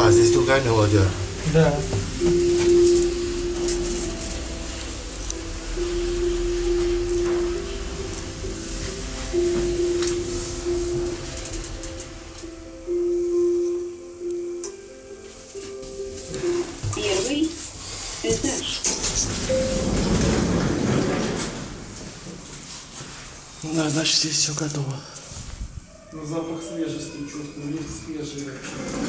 А, здесь другая мелодия. Да. Первый этаж. Значит, здесь все готово. Ну, запах свежести чувствую, лифт свежий вообще.